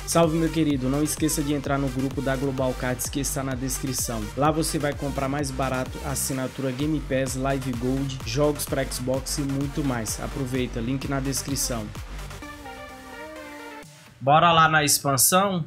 Salve, meu querido, não esqueça de entrar no grupo da Global Cards que está na descrição. Lá você vai comprar mais barato a assinatura Game Pass, Live Gold, jogos para Xbox e muito mais. Aproveita, link na descrição. Bora lá na expansão?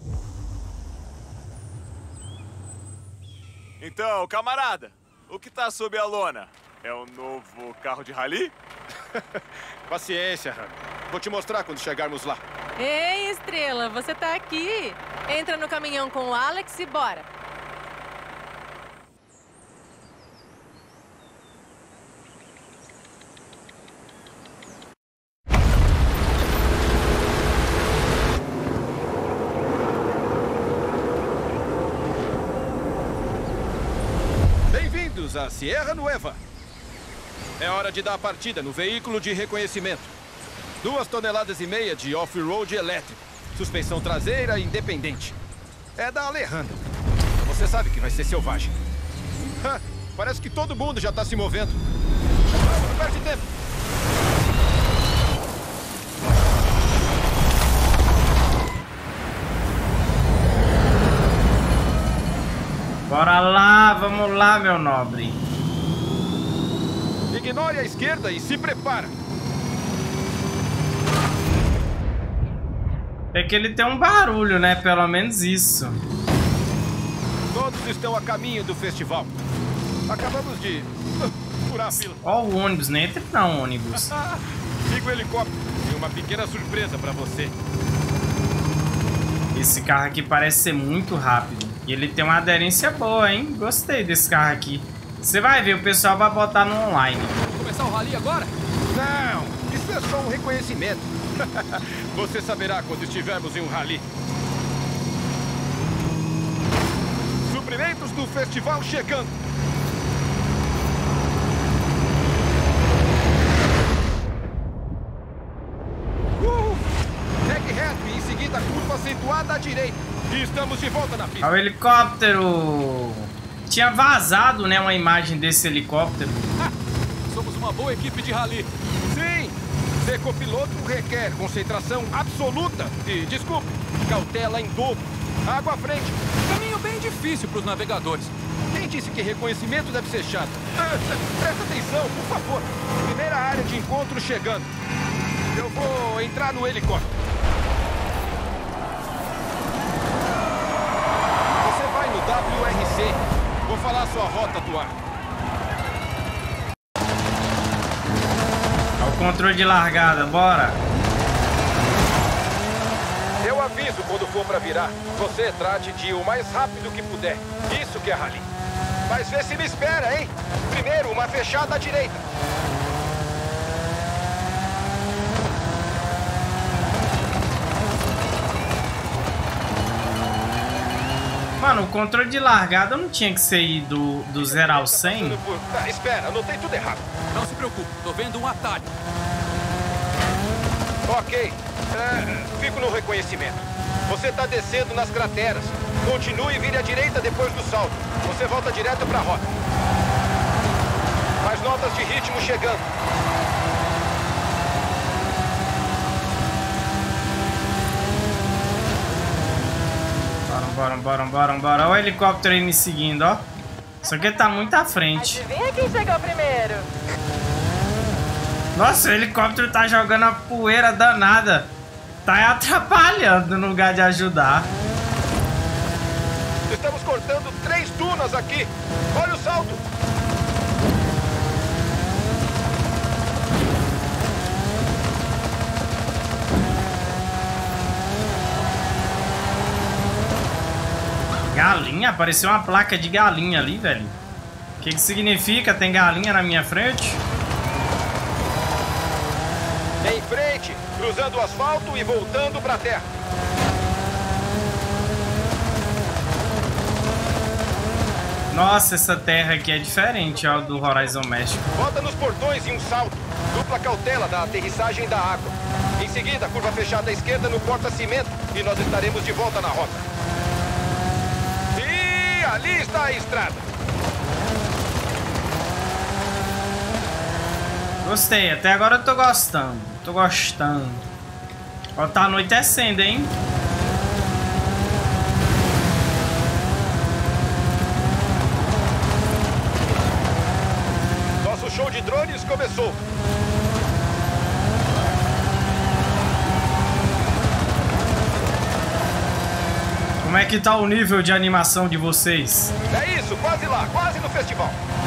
Então, camarada, o que tá sob a lona? É o novo carro de rally? Paciência, Rami. Vou te mostrar quando chegarmos lá. Ei, Estrela, você tá aqui? Entra no caminhão com o Alex e bora. Bem-vindos à Sierra Nueva. É hora de dar a partida no veículo de reconhecimento. 2,5 toneladas de off-road elétrico. Suspensão traseira independente. É da Alejandra. Você sabe que vai ser selvagem. Parece que todo mundo já está se movendo. Não perde tempo. Bora lá, vamos lá, meu nobre. Ignore a esquerda e se prepara. É que ele tem um barulho, né? Pelo menos isso. Todos estão a caminho do festival. Acabamos de furar a fila. Ó o ônibus, nem entra não, ônibus. Liga o helicóptero. Tem uma pequena surpresa pra você. Esse carro aqui parece ser muito rápido. E ele tem uma aderência boa, hein? Gostei desse carro aqui. Você vai ver, o pessoal vai botar no online. Vamos começar o rally agora? Não, isso é só um reconhecimento. Você saberá quando estivermos em um rally. Suprimentos do festival chegando. Segue reto e em seguida curva acentuada à direita. E estamos de volta na pista. Olha o helicóptero. Tinha vazado, né, uma imagem desse helicóptero. Somos uma boa equipe de rally. Sim. Ser copiloto requer concentração absoluta e, desculpe, cautela em dobro. Água à frente. Caminho bem difícil para os navegadores. Quem disse que reconhecimento deve ser chato? Presta atenção, por favor. Primeira área de encontro chegando. Eu vou entrar no helicóptero. Você vai no WRC. Vou falar sua rota do ar. Controle de largada, bora. Eu aviso quando for pra virar. Você trate de ir o mais rápido que puder. Isso que é rally. Mas vê se me espera, hein? Primeiro, uma fechada à direita. Mano, o controle de largada não tinha que ser do 0 ao 100? Espera, anotei tudo errado. Não se preocupe, tô vendo um atalho. Ok. Fico no reconhecimento. Você tá descendo nas crateras. Continue e vire à direita depois do salto. Você volta direto pra rota. Mais notas de ritmo chegando. Bora. Olha o helicóptero aí me seguindo, ó. Isso aqui tá muito à frente. Adivinha quem chegou primeiro? Nossa, o helicóptero tá jogando a poeira danada. Tá atrapalhando no lugar de ajudar. Estamos cortando 3 dunas aqui. Olha o salto. Galinha? Apareceu uma placa de galinha ali, velho. O que significa? Tem galinha na minha frente? Em frente, cruzando o asfalto e voltando pra terra. Nossa, essa terra aqui é diferente, ó, do Horizon México. Volta nos portões e um salto. Dupla cautela da aterrissagem da água. Em seguida, curva fechada à esquerda no porta-cimento e nós estaremos de volta na rota. E ali está a estrada. Gostei, até agora eu tô gostando. Ó, tá anoitecendo, hein? de drones começou. Como é que tá o nível de animação de vocês? É isso, quase lá, quase no festival.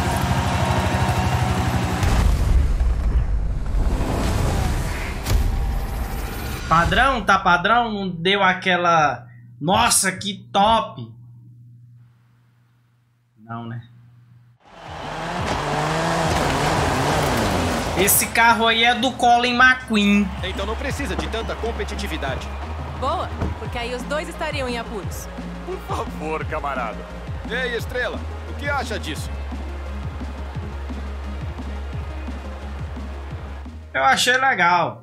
Padrão, tá padrão? Não deu aquela... Nossa, que top! Não, né? Esse carro aí é do Colin McQueen. Então não precisa de tanta competitividade. Boa, porque aí os dois estariam em apuros. Por favor, camarada. Ei, Estrela, o que acha disso? Eu achei legal.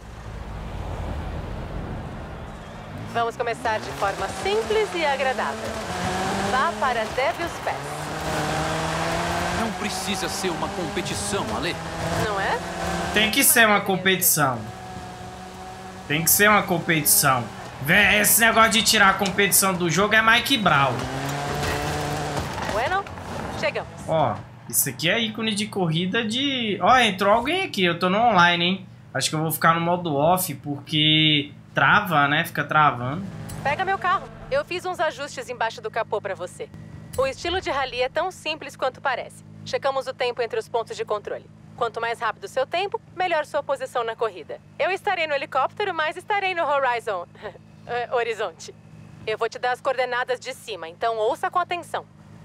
Vamos começar de forma simples e agradável. Vá para Devil's Pass. Não precisa ser uma competição, Ale. Não é? Tem que ser uma competição. Tem que ser uma competição. Esse negócio de tirar a competição do jogo é Mike Brown. Bueno, chegamos. Ó, isso aqui é ícone de corrida de... Ó, entrou alguém aqui. Eu tô no online, hein? Acho que eu vou ficar no modo off porque trava, né? Fica travando. Pega meu carro. Eu fiz uns ajustes embaixo do capô pra você. O estilo de rally é tão simples quanto parece. Checamos o tempo entre os pontos de controle. Quanto mais rápido o seu tempo, melhor sua posição na corrida. Eu estarei no helicóptero, mas estarei no Horizon... Horizonte. Eu vou te dar as coordenadas de cima, então ouça com atenção.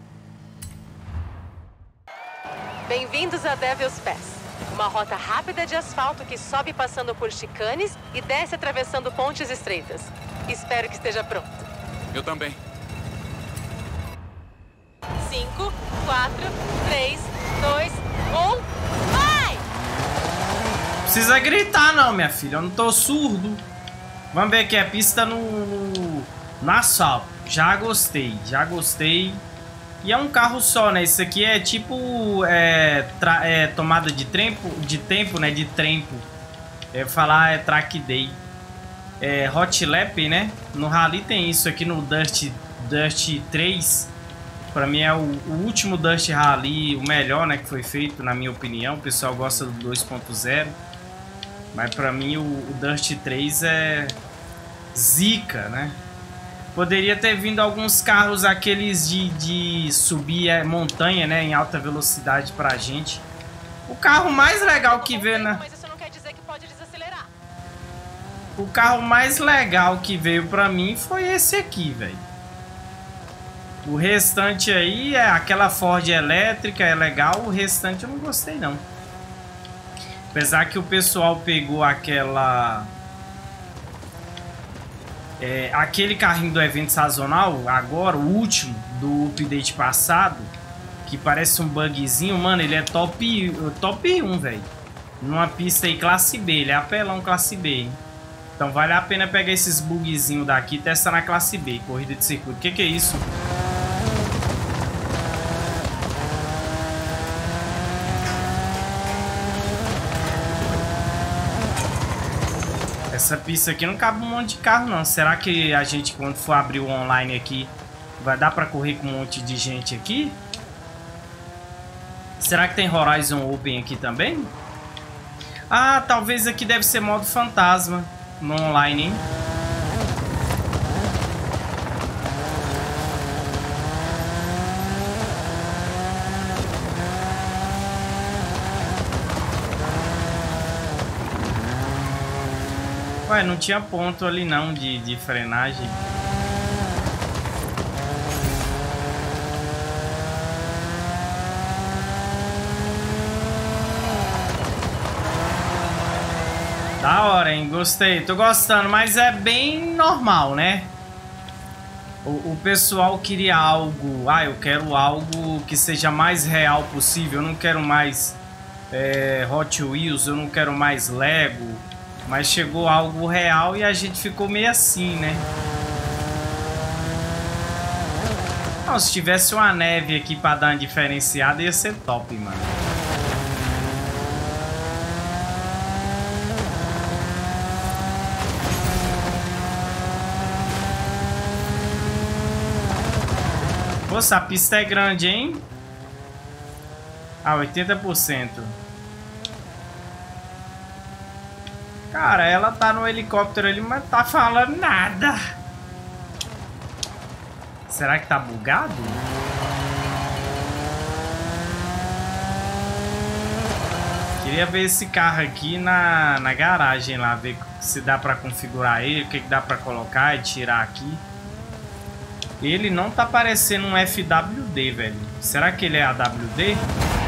Bem-vindos a Devil's Pass. Uma rota rápida de asfalto que sobe passando por chicanes e desce atravessando pontes estreitas. Espero que esteja pronto. Eu também. 5, 4, 3, 2, 1... Vai! Precisa gritar não, minha filha. Eu não tô surdo. Vamos ver aqui a pista no asfalto. Já gostei, já gostei. E é um carro só, né? Isso aqui é tipo tomada de tempo, né? De tempo. Falar track day. Hot lap, né? No Rally tem isso aqui no Dust 3. Pra mim é o último Dust Rally, o melhor, né? Que foi feito, na minha opinião. O pessoal gosta do 2.0. Mas pra mim o Dust 3 é zica, né? Poderia ter vindo alguns carros aqueles de subir montanha, né? Em alta velocidade pra gente. O carro mais legal que veio, né? Mas isso não quer dizer que pode desacelerar. O carro mais legal que veio pra mim foi esse aqui, velho. O restante aí é aquela Ford elétrica, é legal. O restante eu não gostei, não. Apesar que o pessoal pegou aquele carrinho do evento sazonal, agora, o último, do update passado, que parece um bugzinho, mano, ele é top 1, velho. Numa pista aí classe B, ele é apelão classe B, hein? Então vale a pena pegar esses bugzinhos daqui e testar na classe B, corrida de circuito. Que é isso? Essa pista aqui não cabe um monte de carro, não. Será que a gente, quando for abrir o online aqui, vai dar pra correr com um monte de gente aqui? Será que tem Horizon Open aqui também? Ah, talvez aqui deve ser modo fantasma no online, hein? Ué, não tinha ponto ali não de frenagem. Da hora, hein? Gostei. Tô gostando, mas é bem normal, né? O pessoal queria algo... Ah, eu quero algo que seja mais real possível. Eu não quero mais Hot Wheels, eu não quero mais Lego. Mas chegou algo real e a gente ficou meio assim, né? Não, se tivesse uma neve aqui pra dar uma diferenciada, ia ser top, mano. Nossa, a pista é grande, hein? Ah, 80%. Cara, ela tá no helicóptero ali, mas tá falando nada. Será que tá bugado? Queria ver esse carro aqui na garagem lá, ver se dá pra configurar ele, o que dá pra colocar e tirar aqui. Ele não tá parecendo um FWD, velho. Será que ele é AWD?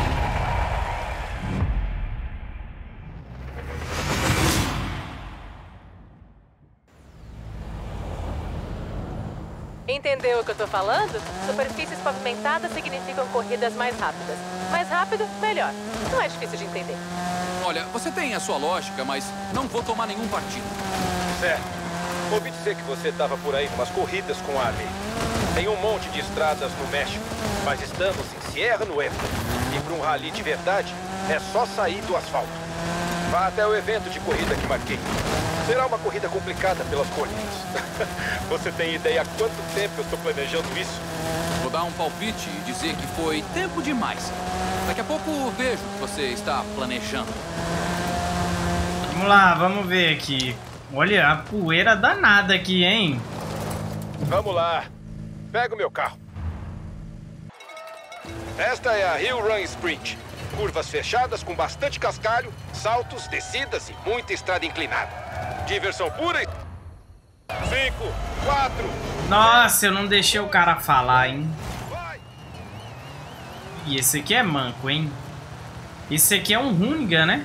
Entendeu o que eu tô falando? Superfícies pavimentadas significam corridas mais rápidas. Mais rápido, melhor. Não é difícil de entender. Olha, você tem a sua lógica, mas não vou tomar nenhum partido. Certo. Ouvi dizer que você estava por aí numas corridas com a Ali. Tem um monte de estradas no México, mas estamos em Sierra Nueva. E para um rally de verdade, é só sair do asfalto. Vá até o evento de corrida que marquei. Será uma corrida complicada pelas colinas. Você tem ideia há quanto tempo eu estou planejando isso? Vou dar um palpite e dizer que foi tempo demais. Daqui a pouco vejo o que você está planejando. Vamos lá, vamos ver aqui. Olha, a poeira danada aqui, hein? Vamos lá. Pega o meu carro. Esta é a Hill Run Sprint. Curvas fechadas com bastante cascalho, saltos, descidas e muita estrada inclinada. Diversão pura e... 5, 4... Nossa, eu não deixei o cara falar, hein? Vai! E esse aqui é manco, hein? Esse aqui é um Hoonigan, né?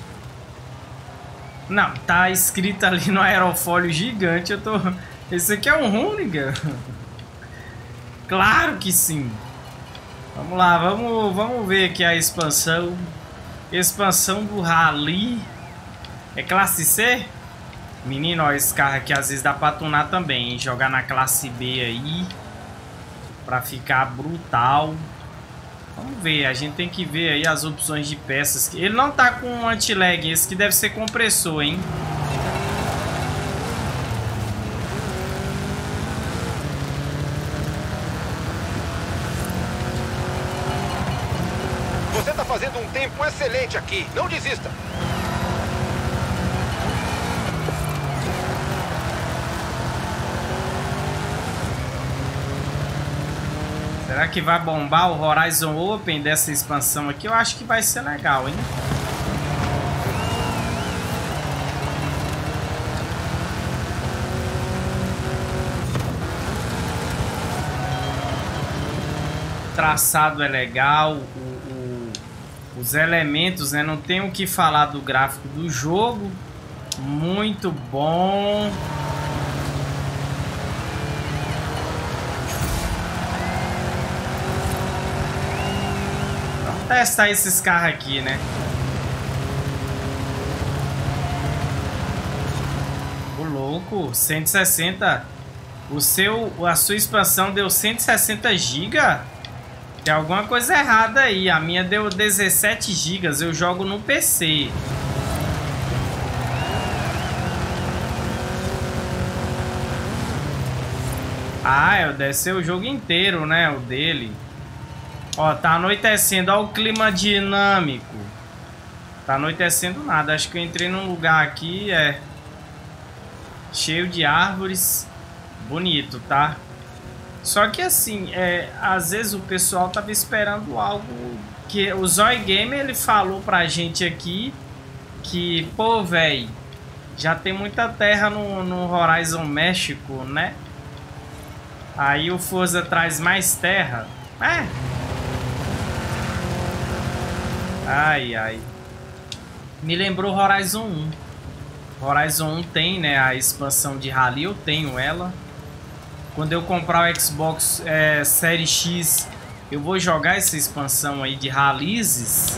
Não, tá escrito ali no aerofólio gigante. Eu tô... Esse aqui é um Hoonigan? Claro que sim. Vamos lá, vamos ver aqui a expansão. Expansão do Rally. É classe C? Menino, ó, esse carro aqui às vezes dá pra tunar também, hein? Jogar na classe B aí. Pra ficar brutal. Vamos ver, a gente tem que ver aí as opções de peças. Ele não tá com anti-lag, esse que deve ser compressor, hein? Você tá fazendo um tempo excelente aqui. Não desista. Será que vai bombar o Horizon Open dessa expansão aqui? Eu acho que vai ser legal, hein? O traçado é legal, os elementos, né? Não tem o que falar do gráfico do jogo. Muito bom. Testar esses carros aqui, né? O louco, 160. A sua expansão deu 160 GB? Tem alguma coisa errada aí. A minha deu 17 GB. Eu jogo no PC. Ah, deve ser o jogo inteiro, né? O dele. Ó, tá anoitecendo. Ó o clima dinâmico. Tá anoitecendo nada. Acho que eu entrei num lugar aqui, cheio de árvores. Bonito, tá? Só que assim, às vezes o pessoal tava esperando algo... Que o Zoy Gamer, ele falou pra gente aqui que, pô, velho, já tem muita terra no Horizon México, né? Aí o Forza traz mais terra. Ai, ai. Me lembrou Horizon 1. Horizon 1 tem, né, a expansão de Rally. Eu tenho ela. Quando eu comprar o Xbox Série X, eu vou jogar essa expansão aí de Rallies.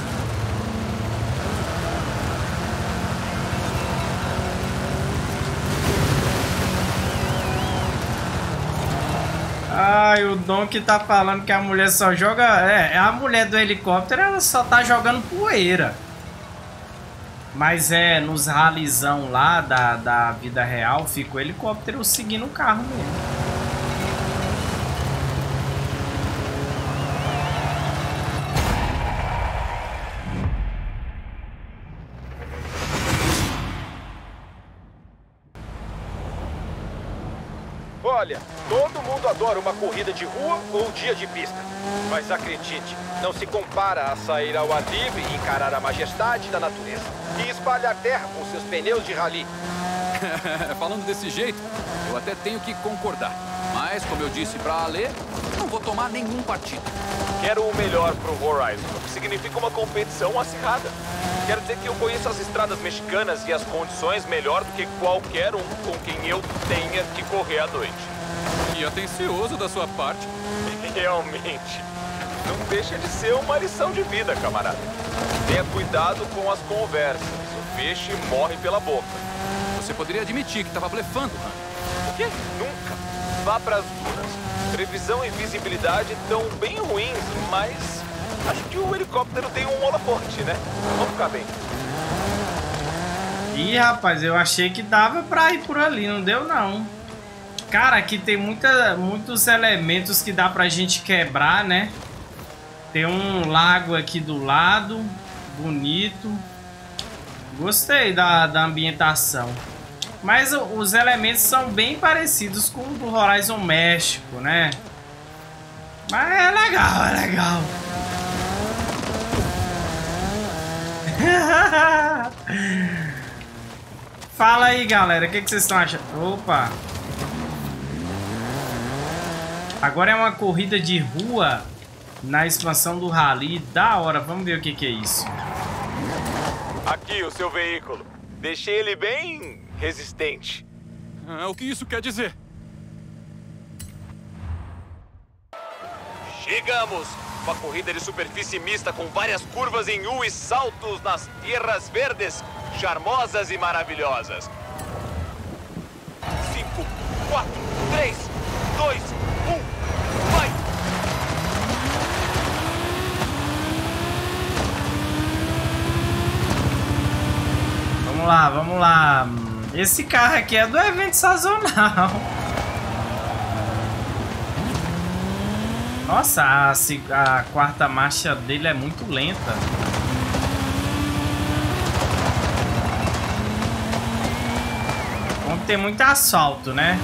Ai, o Dom que tá falando que a mulher só joga... a mulher do helicóptero, ela só tá jogando poeira. Mas nos ralizão lá da vida real, fica o helicóptero seguindo o carro mesmo. Olha, todo mundo adora uma corrida de rua ou um dia de pista. Mas acredite, não se compara a sair ao ar livre e encarar a majestade da natureza. E espalhar terra com seus pneus de rally. Falando desse jeito, eu até tenho que concordar. Mas, como eu disse pra Ale, não vou tomar nenhum partido. Quero o melhor pro Horizon, o que significa uma competição acirrada. Quero dizer que eu conheço as estradas mexicanas e as condições melhor do que qualquer um com quem eu tenha que correr à noite. Que atencioso da sua parte. Realmente. Não deixa de ser uma lição de vida, camarada. Tenha cuidado com as conversas. O peixe morre pela boca. Você poderia admitir que estava blefando, Han. O quê? Nunca. Vá pras dunas. Previsão e visibilidade estão bem ruins, mas acho que o helicóptero tem um holoforte, né? Vamos ficar bem. Ih, rapaz, eu achei que dava pra ir por ali, não deu não. Cara, aqui tem muitos elementos que dá pra gente quebrar, né? Tem um lago aqui do lado, bonito. Gostei da ambientação. Mas os elementos são bem parecidos com o do Horizon México, né? Mas é legal, é legal. Fala aí, galera, o que vocês estão achando? Opa! Agora é uma corrida de rua na expansão do Rally. Da hora, vamos ver o que é isso. Aqui o seu veículo. Deixei ele bem resistente. O que isso quer dizer? Chegamos! Uma corrida de superfície mista com várias curvas em U e saltos nas terras verdes, charmosas e maravilhosas. 5, 4, 3, 2, 1, vai! Vamos lá, vamos lá. Esse carro aqui é do evento sazonal. Nossa, a quarta marcha dele é muito lenta. Vamos ter muito asfalto, né?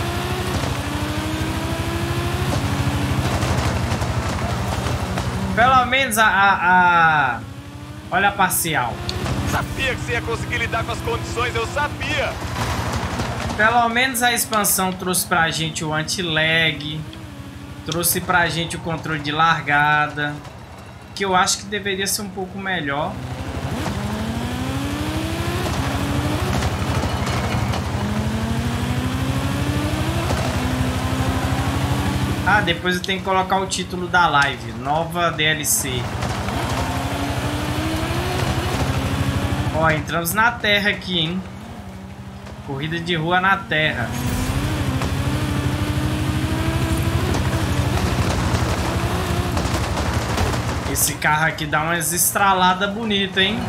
Pelo menos olha a parcial. Sabia que você ia conseguir lidar com as condições, eu sabia! Pelo menos a expansão trouxe pra gente o anti-lag. Trouxe pra gente o controle de largada, que eu acho que deveria ser um pouco melhor. Ah, depois eu tenho que colocar o título da live, nova DLC. Ó, entramos na terra aqui, hein? Corrida de rua na terra. Esse carro aqui dá umas estraladas bonitas, hein?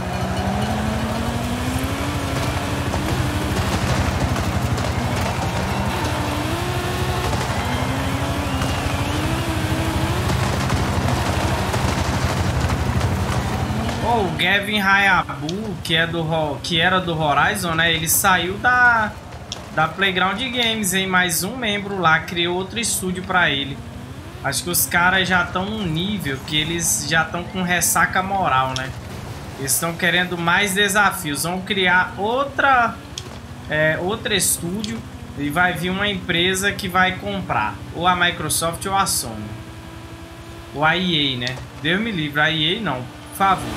Oh, o Gavin Hayabu, que era do Horizon, né? Ele saiu da Playground Games, hein? Mais um membro lá criou outro estúdio pra ele. Acho que os caras já estão num nível que eles já estão com ressaca moral, né? Eles estão querendo mais desafios. Vão criar outro estúdio e vai vir uma empresa que vai comprar. Ou a Microsoft ou a Sony. Ou a EA, né? Deus me livre, a EA não, por favor.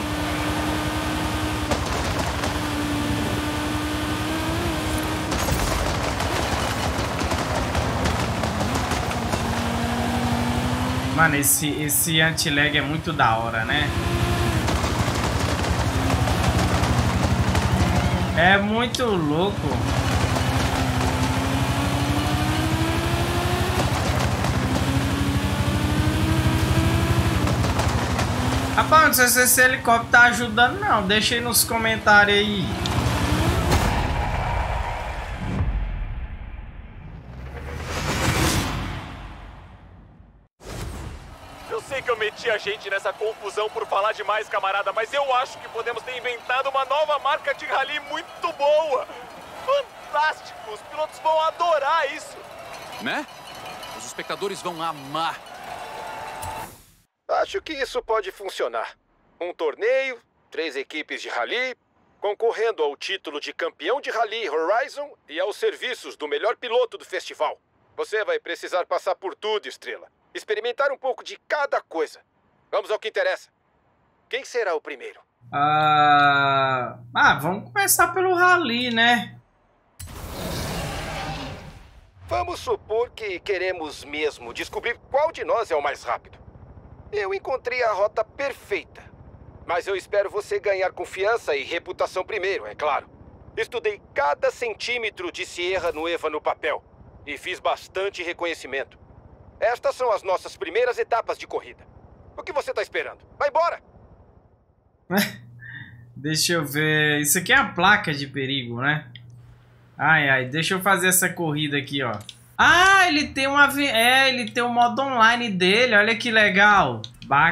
Mano, esse anti-lag é muito da hora, né? É muito louco. Rapaz, não sei se esse helicóptero tá ajudando, não. Deixa aí nos comentários aí. Meti a gente nessa confusão por falar demais, camarada, mas eu acho que podemos ter inventado uma nova marca de rally muito boa. Fantástico! Os pilotos vão adorar isso. Né? Os espectadores vão amar. Acho que isso pode funcionar. Um torneio, 3 equipes de rally, concorrendo ao título de campeão de rally Horizon e aos serviços do melhor piloto do festival. Você vai precisar passar por tudo, Estrela. Experimentar um pouco de cada coisa. Vamos ao que interessa. Quem será o primeiro? Vamos começar pelo rally, né? Vamos supor que queremos mesmo descobrir qual de nós é o mais rápido. Eu encontrei a rota perfeita. Mas eu espero você ganhar confiança e reputação primeiro, é claro. Estudei cada centímetro de Sierra Nueva no papel. E fiz bastante reconhecimento. Estas são as nossas primeiras etapas de corrida. O que você está esperando? Vai embora! Deixa eu ver. Isso aqui é a placa de perigo, né? Deixa eu fazer essa corrida aqui, ó. Ele tem ele tem o modo online dele. Olha que legal.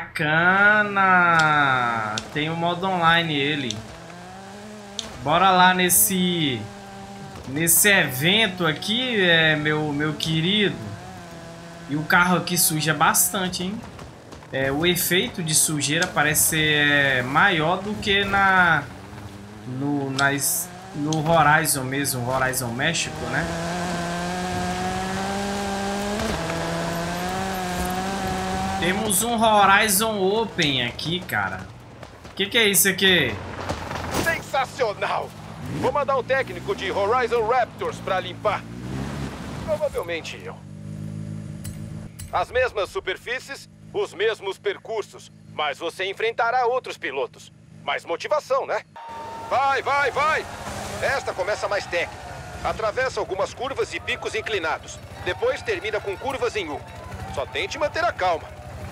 Bacana. Tem o modo online ele. Bora lá nesse evento aqui, meu querido. E o carro aqui suja bastante, hein? O efeito de sujeira parece ser maior do que no Horizon mesmo, Horizon México, né? Temos um Horizon Open aqui, cara. O que é isso aqui? Sensacional! Vou mandar um técnico de Horizon Raptors para limpar. Provavelmente eu. As mesmas superfícies, os mesmos percursos, mas você enfrentará outros pilotos. Mais motivação, né? Vai! Esta começa mais técnica. Atravessa algumas curvas e picos inclinados. Depois termina com curvas em U. Só tente manter a calma.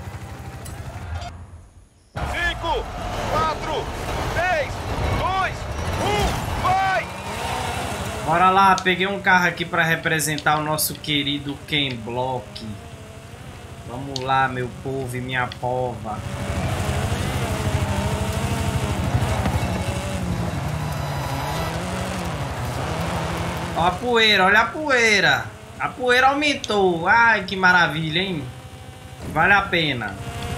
5, 4, 3, 2, 1, vai! Bora lá, peguei um carro aqui para representar o nosso querido Ken Block. Vamos lá, meu povo e minha pova. Ó a poeira, olha a poeira. A poeira aumentou. Ai, que maravilha, hein? Vale a pena.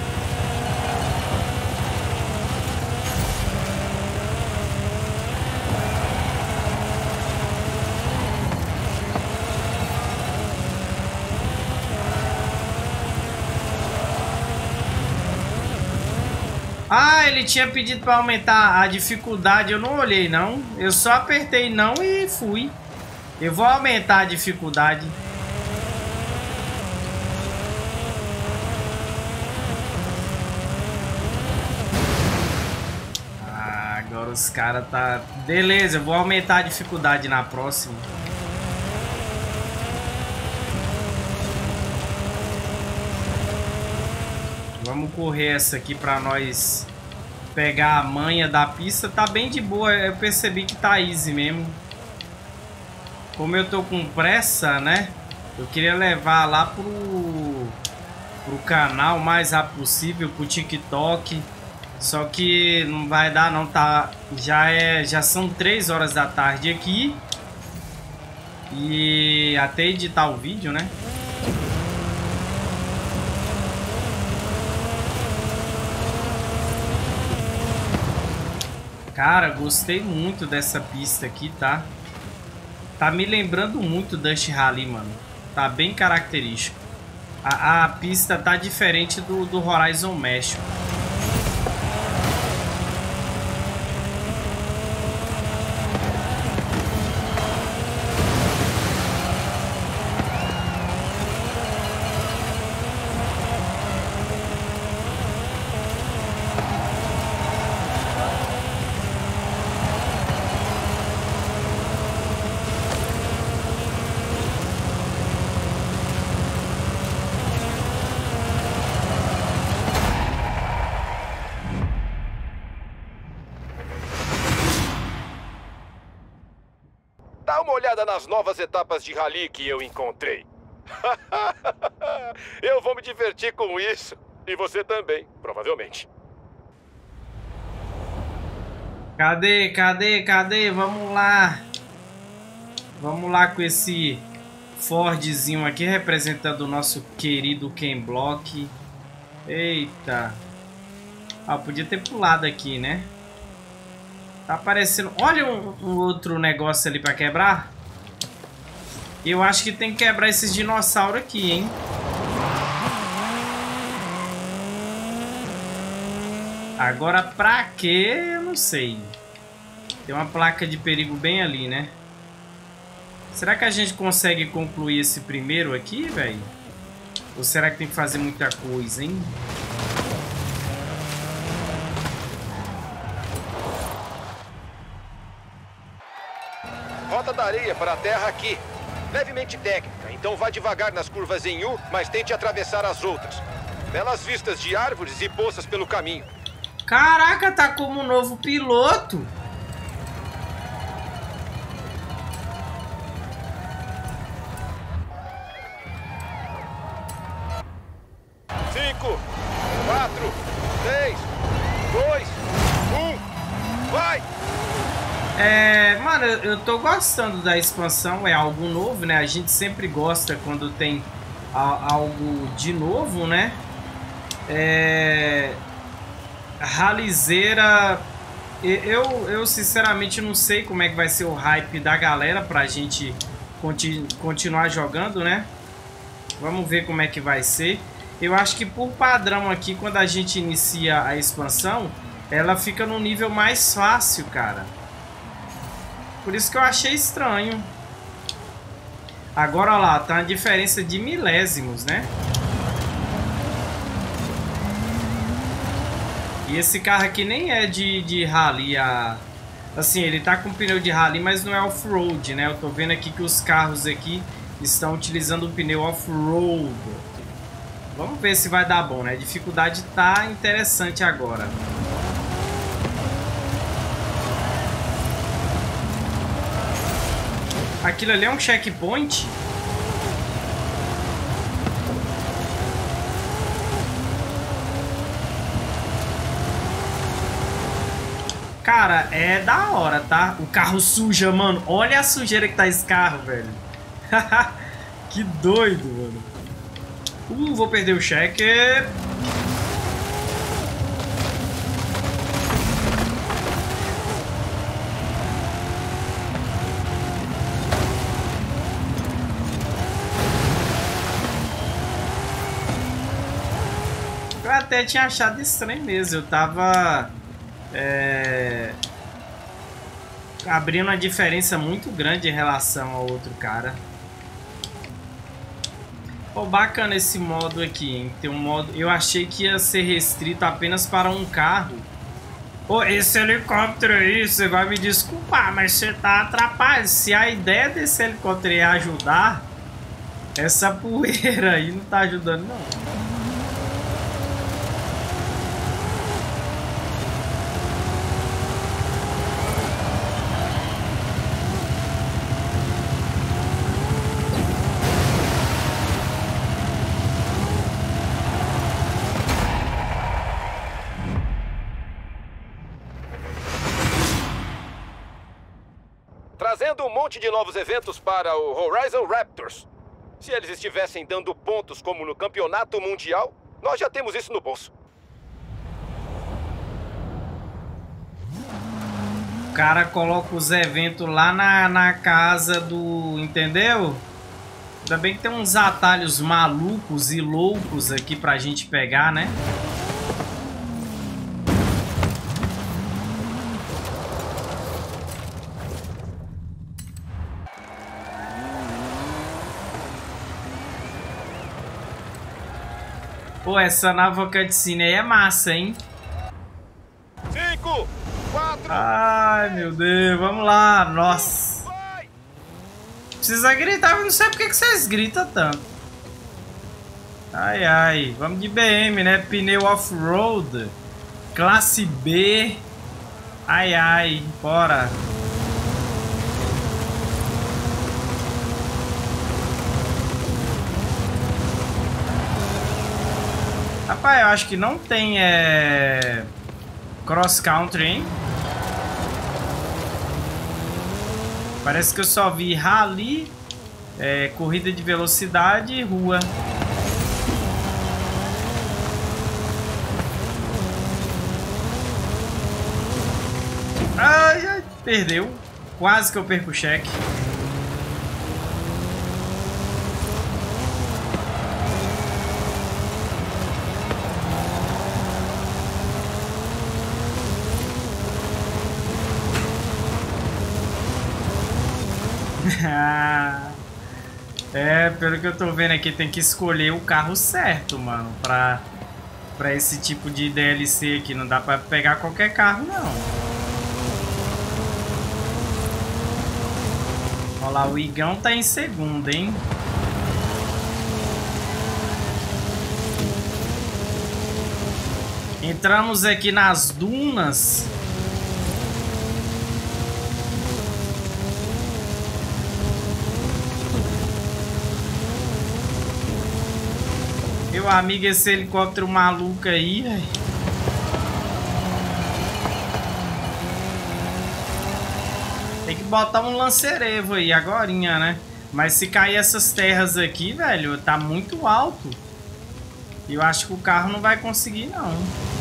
Ele tinha pedido para aumentar a dificuldade, eu não olhei não. Eu só apertei não e fui. Eu vou aumentar a dificuldade. Agora os caras tá... Beleza, eu vou aumentar a dificuldade na próxima. Vamos correr essa aqui pra nós pegar a manha da pista. Tá bem de boa, eu percebi que tá easy mesmo. Como eu tô com pressa, né? Eu queria levar lá pro canal o mais rápido possível, pro TikTok. Só que não vai dar não, tá? Já são 3 horas da tarde aqui. E até editar o vídeo, né? Cara, gostei muito dessa pista aqui, tá? Tá me lembrando muito Dust Rally, mano. Tá bem característico. A pista tá diferente do Horizon México. Dá uma olhada nas novas etapas de rally que eu encontrei. Eu vou me divertir com isso. E você também, provavelmente. Cadê? Vamos lá. Vamos lá com esse Fordzinho aqui representando o nosso querido Ken Block. Eita. Ah, podia ter pulado aqui, né? Tá aparecendo... Olha um outro negócio ali pra quebrar. Eu acho que tem que quebrar esses dinossauros aqui, hein? Agora pra quê? Eu não sei. Tem uma placa de perigo bem ali, né? Será que a gente consegue concluir esse primeiro aqui, velho? Ou será que tem que fazer muita coisa, hein? Rota da areia para a terra aqui. Levemente técnica, então vá devagar nas curvas em U, mas tente atravessar as outras. Belas vistas de árvores e poças pelo caminho. Caraca, tá como um novo piloto. Cinco, 4, 3, 2, 1, vai! Mano, eu tô gostando da expansão, é algo novo, né? A gente sempre gosta quando tem algo de novo, né? Ralizeira, eu sinceramente não sei como é que vai ser o hype da galera pra gente continuar jogando, né? Vamos ver como é que vai ser. Eu acho que por padrão aqui, quando a gente inicia a expansão, ela fica no nível mais fácil, cara. Por isso que eu achei estranho. Agora, olha lá, tá uma diferença de milésimos, né? E esse carro aqui nem é de rally. Assim, ele tá com pneu de rally, mas não é off-road, né? Eu tô vendo aqui que os carros aqui estão utilizando o pneu off-road. Vamos ver se vai dar bom, né? A dificuldade tá interessante agora. Aquilo ali é um checkpoint? Cara, é da hora, tá? O carro suja, mano. Olha a sujeira que tá esse carro, velho. Que doido, mano. Vou perder o cheque. Eu até tinha achado estranho mesmo. Eu tava abrindo uma diferença muito grande em relação ao outro cara. Pô, bacana esse modo aqui, hein? Tem um modo... Eu achei que ia ser restrito apenas para um carro. Pô, esse helicóptero aí, você vai me desculpar, mas você tá atrapalhando. Se a ideia desse helicóptero é ajudar, essa poeira aí não tá ajudando, não. Trazendo um monte de novos eventos para o Horizon Raptors. Se eles estivessem dando pontos como no Campeonato Mundial, nós já temos isso no bolso. O cara coloca os eventos lá na casa do... Entendeu? Ainda bem que tem uns atalhos malucos e loucos aqui pra gente pegar, né? Pô, essa nova cutscene aí é massa, hein? 5, 4... Ai, meu Deus, vamos lá, nossa. Precisa gritar, eu não sei porque que vocês gritam tanto. Ai, ai, vamos de BM, né? Pneu off-road, classe B. Ai, ai, bora. Rapaz, eu acho que não tem cross country, hein? Parece que eu só vi rally, corrida de velocidade e rua. Ai, ai, perdeu. Quase que eu perco o cheque. Pelo que eu tô vendo aqui, tem que escolher o carro certo, mano, pra esse tipo de DLC aqui. Não dá pra pegar qualquer carro, não. Olha lá, o Igão tá em segundo, hein? Entramos aqui nas dunas. Meu amigo, esse helicóptero maluco aí, velho. Tem que botar um lancerevo aí agorinha, né? Mas se cair essas terras aqui, velho, tá muito alto. E eu acho que o carro não vai conseguir, não.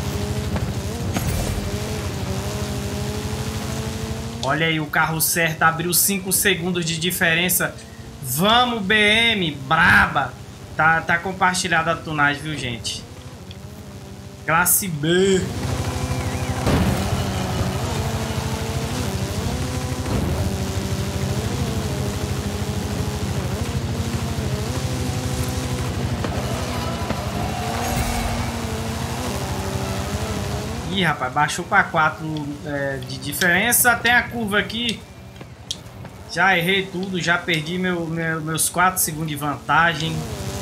Olha aí, o carro certo abriu 5 segundos de diferença. Vamos, BM, braba. Tá compartilhada a tunagem, viu, gente? Classe B. Ih, rapaz, baixou para 4 de diferença. Tem a curva aqui. Já errei tudo, já perdi meus 4 segundos de vantagem.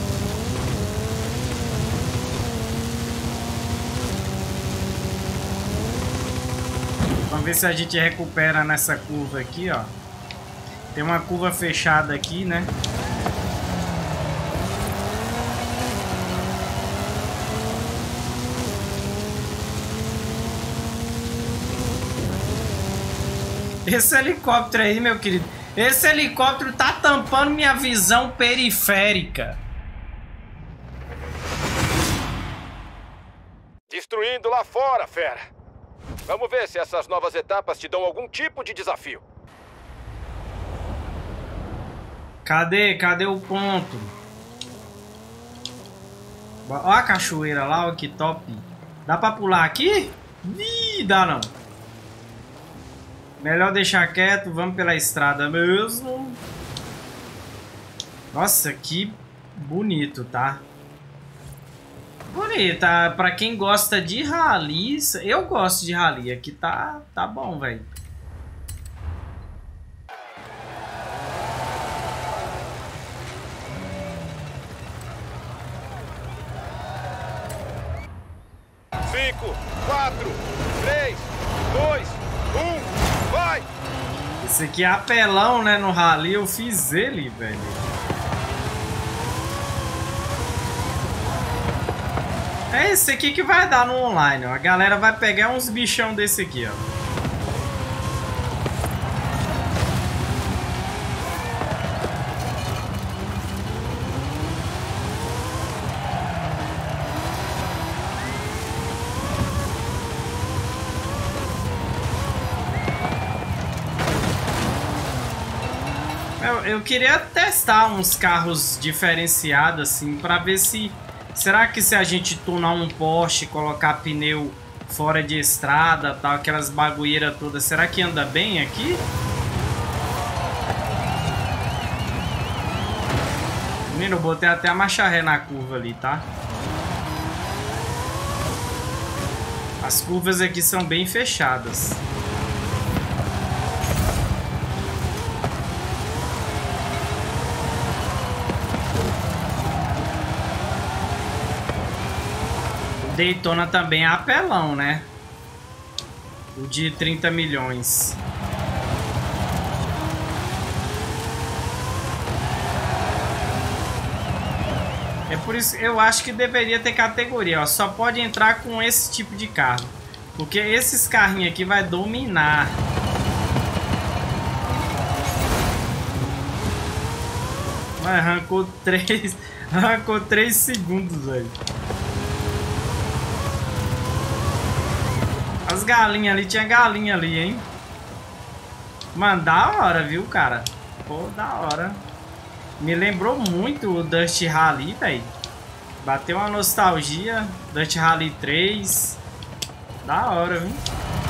Vamos ver se a gente recupera nessa curva aqui, ó. Tem uma curva fechada aqui, né? Esse helicóptero aí, meu querido. Esse helicóptero tá tampando minha visão periférica. Destruindo lá fora, fera. Vamos ver se essas novas etapas te dão algum tipo de desafio. Cadê o ponto? Ó a cachoeira lá, ó, que top. Dá pra pular aqui? Ih, dá não. Melhor deixar quieto, vamos pela estrada mesmo. Nossa, que bonito, tá? Bonita, pra quem gosta de rally, eu gosto de rally, aqui tá bom, velho. Cinco, 4, 3, 2, 1, vai! Esse aqui é apelão, né? No rally eu fiz ele, velho. É esse aqui que vai dar no online, ó. A galera vai pegar uns bichão desse aqui, ó. Eu queria testar uns carros diferenciados, assim, pra ver se... Será que se a gente tunar um Porsche, colocar pneu fora de estrada, tal, aquelas bagulheiras todas, será que anda bem aqui? Menino, eu botei até a marcha ré na curva ali, tá? As curvas aqui são bem fechadas. Daytona também é apelão, né? O de 30 milhões. É por isso que eu acho que deveria ter categoria, ó. Só pode entrar com esse tipo de carro. Porque esses carrinhos aqui vai dominar. Mas arrancou 3 segundos, velho. As galinhas ali, tinha galinha ali, hein? Mano, da hora, viu, cara? Pô, da hora. Me lembrou muito o Dust Rally, velho. Bateu uma nostalgia. Dust Rally 3. Da hora, viu?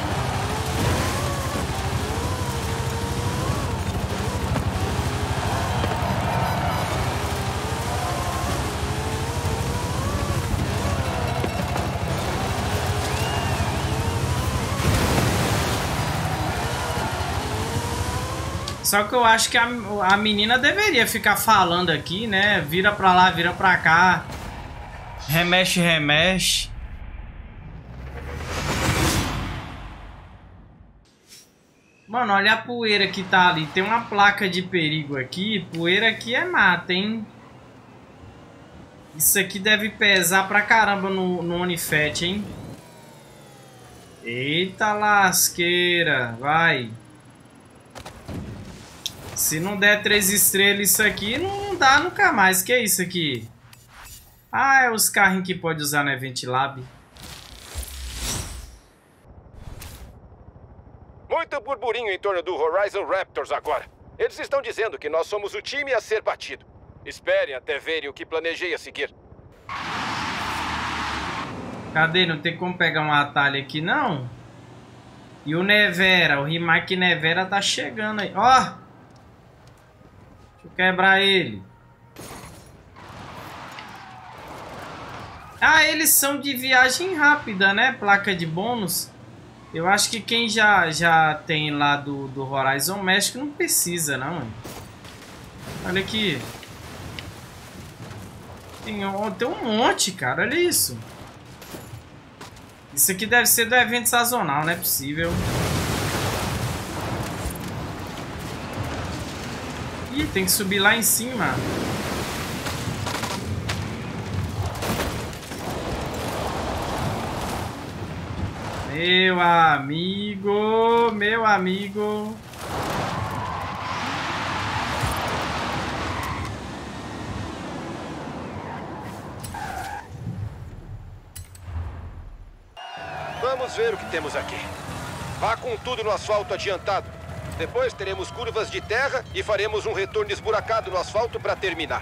Só que eu acho que a menina deveria ficar falando aqui, né? Vira pra lá, vira pra cá. Remexe, remexe. Mano, olha a poeira que tá ali. Tem uma placa de perigo aqui. Poeira aqui é mata, hein? Isso aqui deve pesar pra caramba no Onifet, hein? Eita lasqueira. Vai. Se não der 3 estrelas isso aqui, não dá nunca mais. Que é isso aqui? Ah, é os carrinhos que pode usar no Event Lab. Muito burburinho em torno do Horizon Raptors agora. Eles estão dizendo que nós somos o time a ser batido. Esperem até verem o que planejei a seguir. Cadê? Não tem como pegar um atalho aqui, não? E o Nevera, o Remake Nevera tá chegando aí. Ó! Deixa eu quebrar ele. Ah, eles são de viagem rápida, né? Placa de bônus. Eu acho que quem já tem lá do Horizon México não precisa, não. Olha aqui. Tem um monte, cara. Olha isso. Isso aqui deve ser do evento sazonal, não é possível. Ih, tem que subir lá em cima. Meu amigo, meu amigo. Vamos ver o que temos aqui. Vá com tudo no asfalto adiantado. Depois teremos curvas de terra e faremos um retorno esburacado no asfalto para terminar.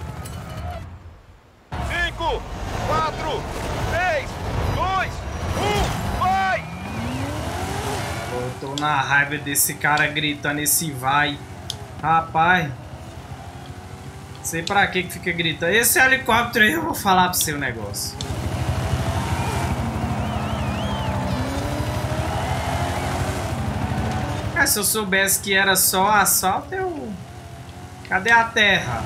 5, 4, 3, 2, 1, vai! Eu tô na raiva desse cara gritando esse vai. Rapaz. Sei pra que fica gritando. Esse helicóptero aí eu vou falar pro seu negócio. Se eu soubesse que era só assalto, eu... Cadê a terra?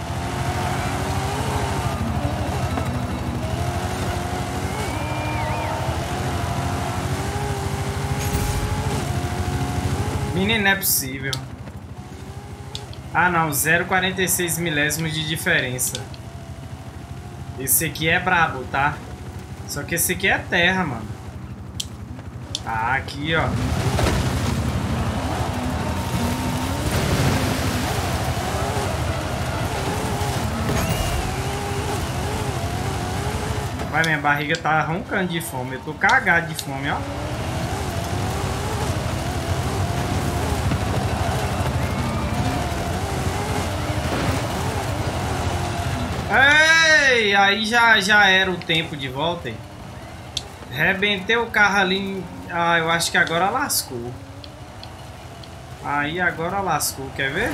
Menino, não é possível. Ah, não. 0,46 milésimos de diferença. Esse aqui é brabo, tá? Só que esse aqui é terra, mano. Ah, aqui, ó. Vai, minha barriga tá roncando de fome. Eu tô cagado de fome, ó. Ei! Aí já era o tempo de volta, hein? Rebentei o carro ali. Ah, eu acho que agora lascou. Aí agora lascou. Quer ver?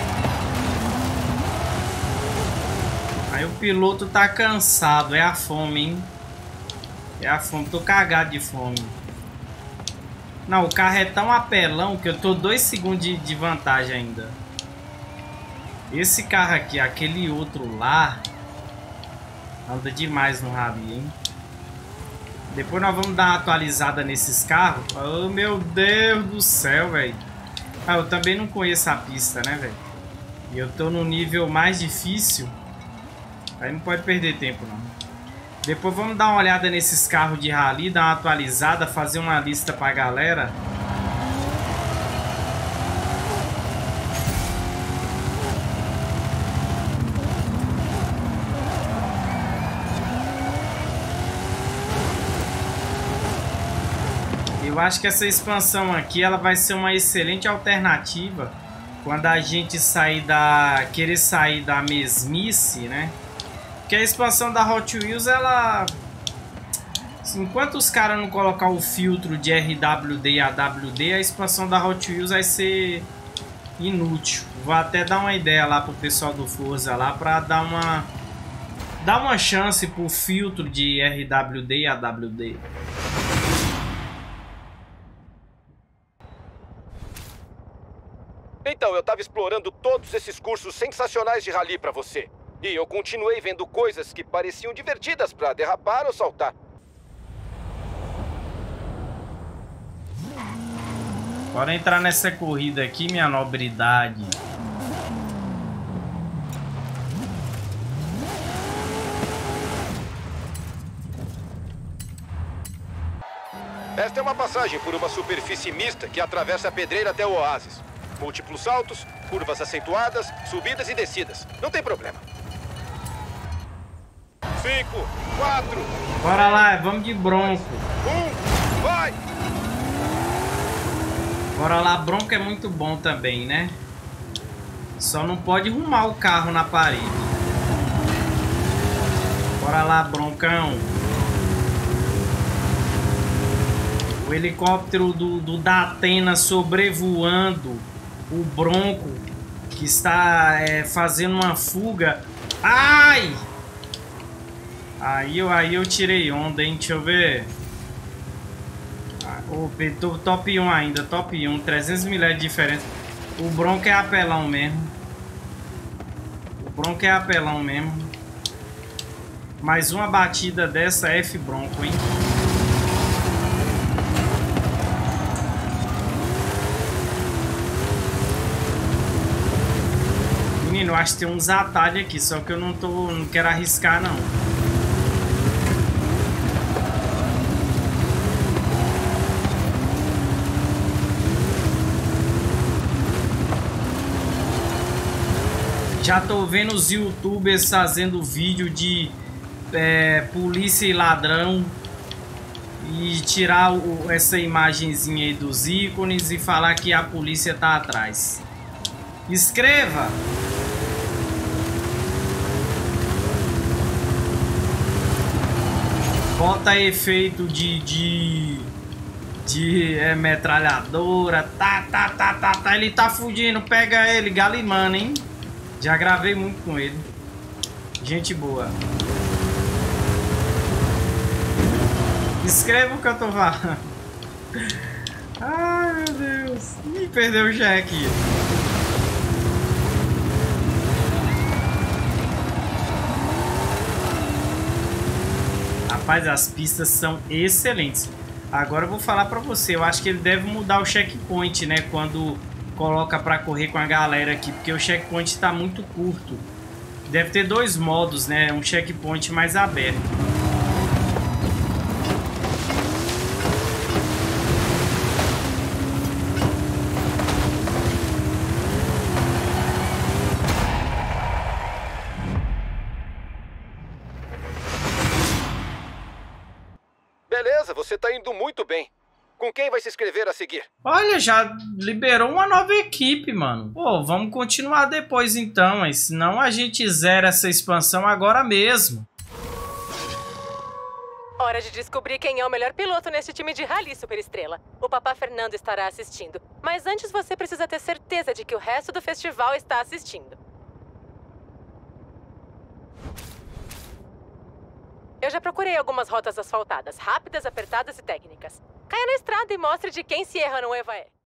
Aí o piloto tá cansado, é a fome, hein? É a fome, tô cagado de fome. Não, o carro é tão apelão que eu tô 2 segundos de vantagem ainda. Esse carro aqui, aquele outro lá, anda demais no rally, hein? Depois nós vamos dar uma atualizada nesses carros. Oh, meu Deus do céu, velho. Ah, eu também não conheço a pista, né, velho? E eu tô no nível mais difícil. Aí não pode perder tempo, não. Depois vamos dar uma olhada nesses carros de rally, dar uma atualizada, fazer uma lista pra galera. Eu acho que essa expansão aqui ela vai ser uma excelente alternativa quando a gente querer sair da mesmice, né? Porque a expansão da Hot Wheels, ela... enquanto os caras não colocar o filtro de RWD e AWD, a expansão da Hot Wheels vai ser inútil. Vou até dar uma ideia lá pro pessoal do Forza lá para dar uma chance pro filtro de RWD e AWD. Então, eu tava explorando todos esses cursos sensacionais de rally pra você. E eu continuei vendo coisas que pareciam divertidas pra derrapar ou saltar. Bora entrar nessa corrida aqui, minha nobridade. Esta é uma passagem por uma superfície mista que atravessa a pedreira até o oásis. Múltiplos saltos, curvas acentuadas, subidas e descidas. Não tem problema. 5, 4... Bora lá, vamos de Bronco. 1, vai! Bora lá, Bronco é muito bom também, né? Só não pode arrumar o carro na parede. Bora lá, Broncão. O helicóptero do Datena sobrevoando o Bronco, que está fazendo uma fuga. Ai! Aí eu tirei onda, hein? Deixa eu ver. Top 1 ainda, top 1, 300 milhas de diferença. O Bronco é apelão mesmo. O Bronco é apelão mesmo. Mais uma batida dessa F Bronco, hein? Menino, eu acho que tem uns atalhos aqui, só que eu não quero arriscar não. Já tô vendo os youtubers fazendo vídeo de polícia e ladrão e tirar essa imagenzinha aí dos ícones e falar que a polícia tá atrás. Escreva! Bota efeito de metralhadora. Tá. Ele tá fugindo. Pega ele, galimano, hein? Já gravei muito com ele. Gente boa. Escreva o que eu tô falando. Ai, meu Deus. Ih, perdeu o cheque. Rapaz, as pistas são excelentes. Agora eu vou falar pra você. Eu acho que ele deve mudar o checkpoint, né? Quando coloca pra correr com a galera aqui. Porque o checkpoint tá muito curto. Deve ter dois modos, né? Um checkpoint mais aberto. Beleza, você tá indo muito bem. Com quem vai se inscrever a seguir? Olha, já liberou uma nova equipe, mano. Pô, vamos continuar depois então, mas senão a gente zera essa expansão agora mesmo. Hora de descobrir quem é o melhor piloto neste time de rally, Superestrela. O Papá Fernando estará assistindo. Mas antes você precisa ter certeza de que o resto do festival está assistindo. Eu já procurei algumas rotas asfaltadas, rápidas, apertadas e técnicas. Caia na estrada e mostre de quem se erra no Eva é.